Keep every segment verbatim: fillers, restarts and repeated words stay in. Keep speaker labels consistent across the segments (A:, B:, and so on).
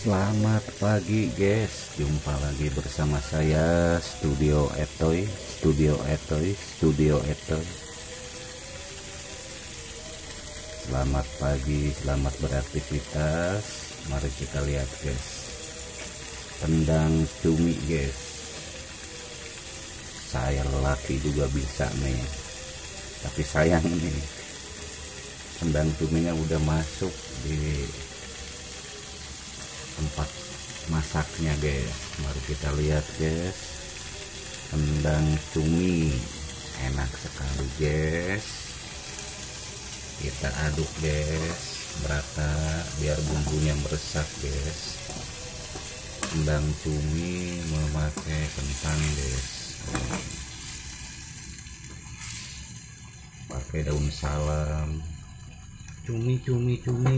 A: Selamat pagi guys, jumpa lagi bersama saya Studio Etoy, Studio Etoy, Studio Etoy. Selamat pagi, selamat beraktivitas. Mari kita lihat guys, tendang cumi guys. Saya lelaki juga bisa nih, tapi sayang nih, tendang cuminya udah masuk di tempat masaknya guys. Mari kita lihat guys, tendang cumi enak sekali guys. Kita aduk guys merata biar bumbunya meresap guys. Tendang cumi memakai kentang guys, pakai daun salam, cumi cumi cumi.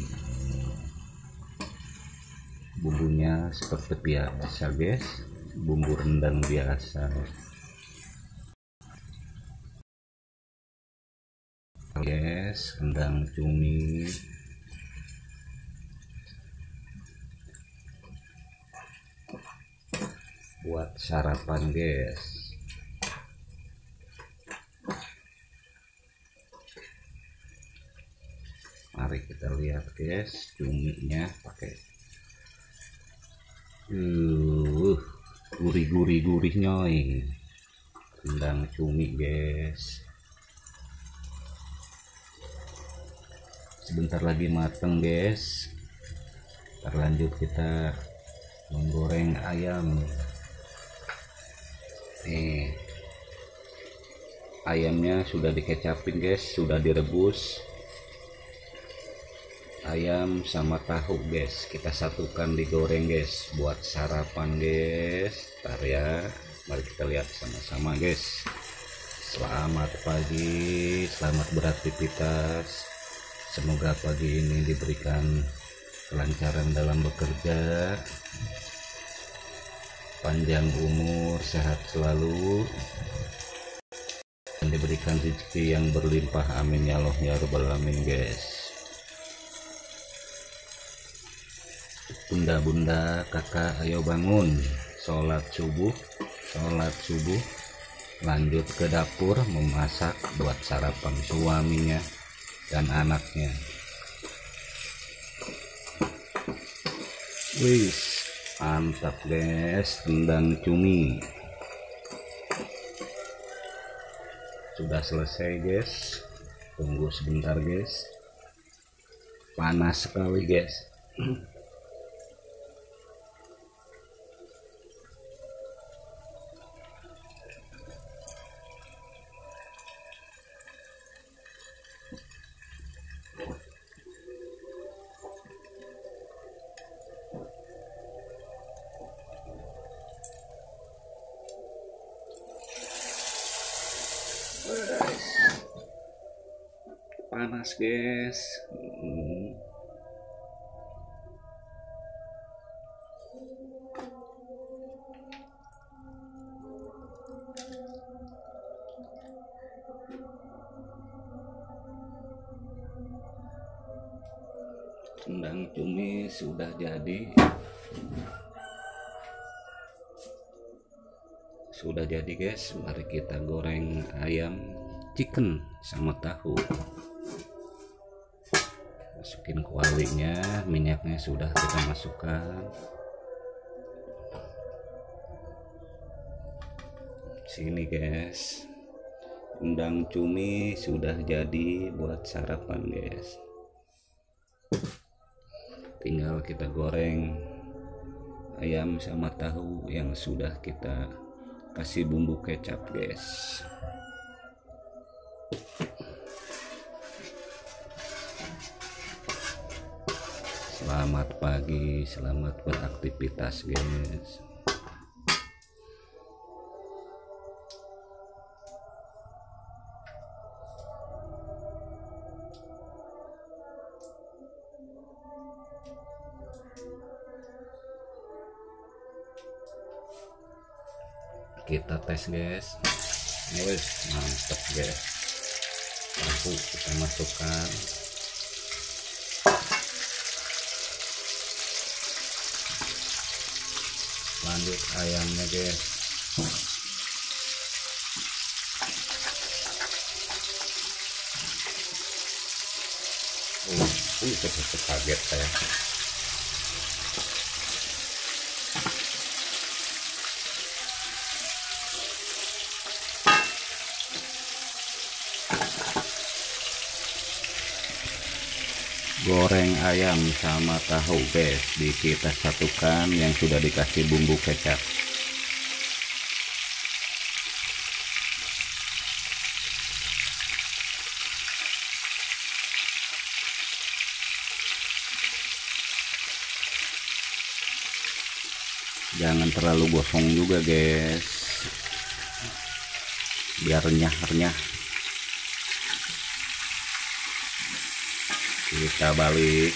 A: Bumbunya seperti biasa guys, bumbu rendang biasa guys. Rendang cumi buat sarapan guys. Mari kita lihat guys, cuminya pakai uh gurih-gurih gurih nyoy, rendang cumi guys. Sebentar lagi mateng guys. Terlanjut kita menggoreng ayam. Nih, ayamnya sudah dikecapin guys, sudah direbus. Ayam sama tahu guys, kita satukan digoreng guys buat sarapan guys. Ntar ya, mari kita lihat sama-sama guys. Selamat pagi, selamat beraktivitas. Semoga pagi ini diberikan kelancaran dalam bekerja, panjang umur, sehat selalu, dan diberikan rezeki yang berlimpah, amin ya Allah ya rabbal alamin guys. Bunda-bunda, kakak, ayo bangun, sholat subuh, sholat subuh, lanjut ke dapur memasak buat sarapan suaminya dan anaknya. Wih, mantap guys, tendang cumi sudah selesai guys. Tunggu sebentar guys, panas sekali guys. Panas guys. hmm. Tendang cumi sudah jadi, sudah jadi guys. Mari kita goreng ayam chicken sama tahu. Masukin kualinya, minyaknya sudah kita masukkan. Sini guys, tendang cumi sudah jadi buat sarapan guys. Tinggal kita goreng ayam sama tahu yang sudah kita kasih bumbu kecap guys. Selamat pagi, selamat beraktivitas guys. Kita tes guys. Wih, mantep guys. Tahu kita masukkan. lanjut ayamnya guys. uh, uh kaget saya. Goreng ayam sama tahu guys, di kita satukan yang sudah dikasih bumbu kecap. Jangan terlalu gosong juga guys, biar renyah-renyah. Kita balik.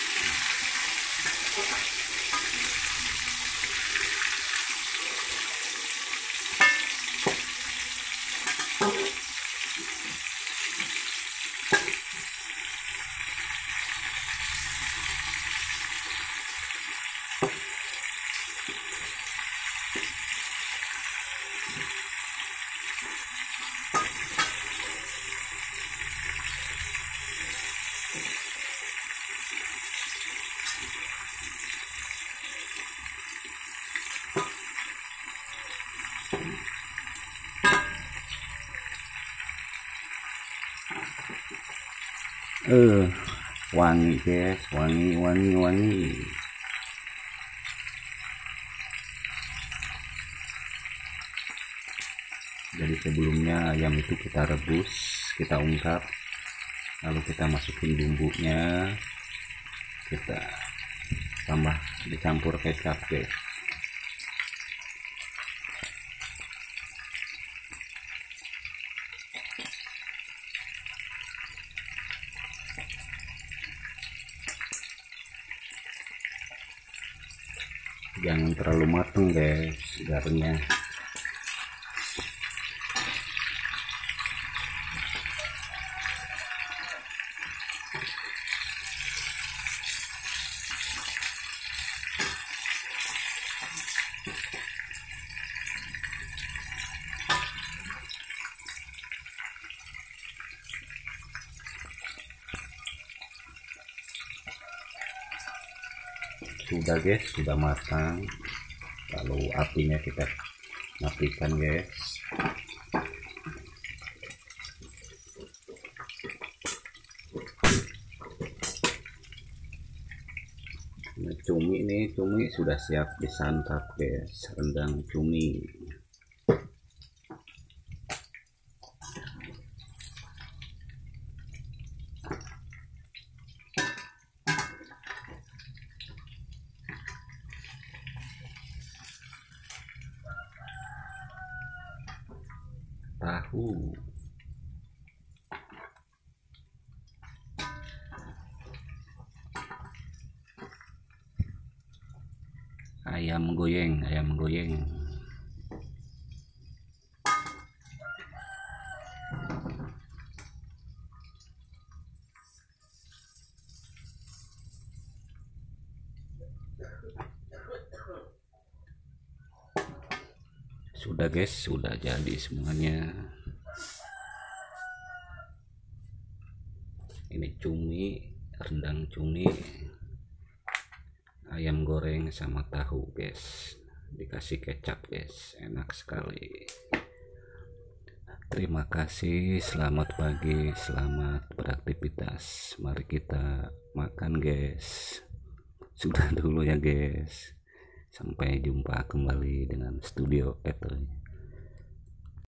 A: eh wangi guys, wangi wangi wangi. Jadi sebelumnya ayam itu kita rebus, kita ungkap, lalu kita masukin bumbunya, kita tambah dicampur kecap guys. Jangan terlalu matang guys, garingnya. Sudah guys, sudah matang. Lalu apinya kita matikan guys. Nah, cumi ini cumi sudah siap disantap guys, rendang cumi. Tahu, ayam goyeng, ayam goyeng. Sudah guys, sudah jadi semuanya. Ini cumi, rendang cumi, ayam goreng sama tahu guys, dikasih kecap guys, enak sekali. Terima kasih, selamat pagi, selamat beraktivitas. Mari kita makan guys. Sudah dulu ya guys, sampai jumpa kembali dengan studio Eto.